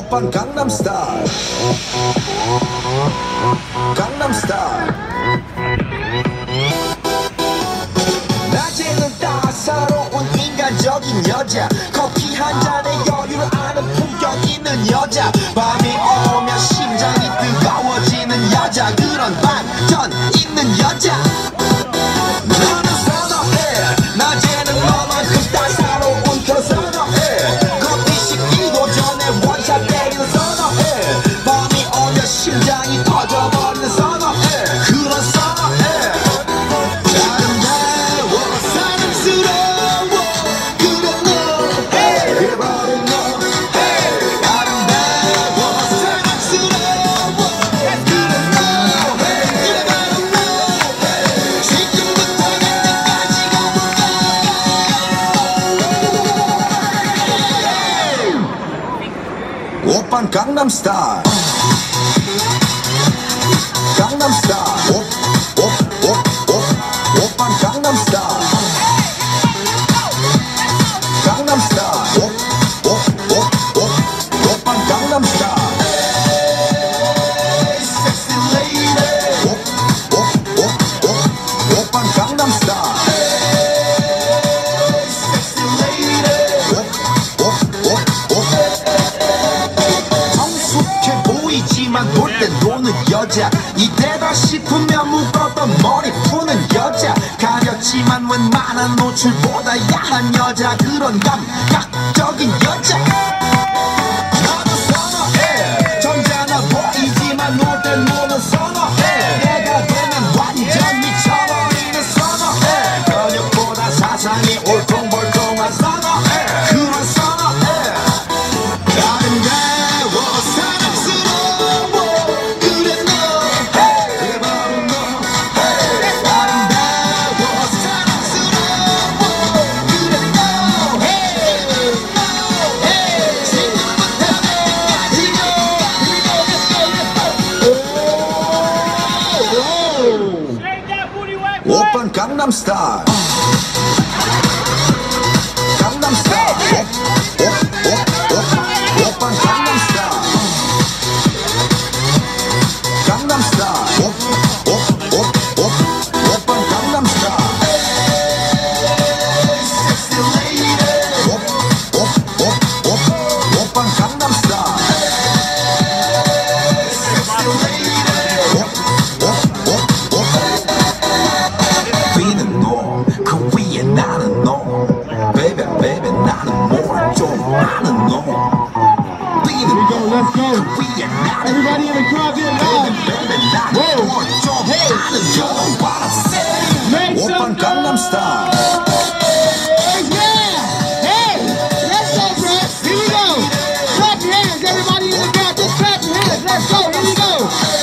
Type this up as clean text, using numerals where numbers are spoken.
오빤 강남스타일 강남스타일 낮에는 따사로운 인간적인 여자 커피 한 잔에 여유를 아는 품격 있는 여자 밤이 오면 심장이 뜨거워지는 여자 그런 반전 있는 여자 너는 선호해 낮에는 너만큼 따사로운 그 선호해 커피 식기도 전에 원샷 때리는 선호해 밤이 오면 심장이 터져버리는 선호해 그런 선호해 아름다워 사랑스러워 그래 너 그래 바로 너 아름다워 사랑스러워 그래 너 그래 바로 너 지금부터 갈 때까지 가볼까 오빤 강남스타일 강남스타일 오빤 강남스타일 강남스타일 오빤 강남스타일 섹시 레이디 오빤 강남스타일 섹시 레이디 성숙해 보이지만 놀 땐 노는 여자 이때다 싶으면 묶었던 머리 푸는 여자 가렸지만 웬만한 노출보다 야한 여자 그런 감각적인 여자 나도 선호해 점잖아 보이지만 놀 땐 노는 선호해 내가 되면 완전 미쳐버리는 선호해 근육보다 사상이 올통벌통한 선호해 그런 선호해 아름다워 사랑스러워 그래 너 그래 바로 너 아름다워 사랑스러워 그래 너 지금부터 내가 오빤 강남스타일 강남스타일 오빤 강남스타일 강남스타일 오빤 강남스타일 섹시 레이디 오빤 강남스타일 섹시 레이디 비는 놈그 위에 나는 놈 Baby baby 나는 뭘 좀 아는 놈 비는 놈그 위에 나는 Everybody in the crowd get loud. Make some 오빤 강남스타일 Yeah! Hey! Let's go, Chris. Here we go. Clap your hands, everybody in the crowd. Just clap your hands. Let's go. Here we go.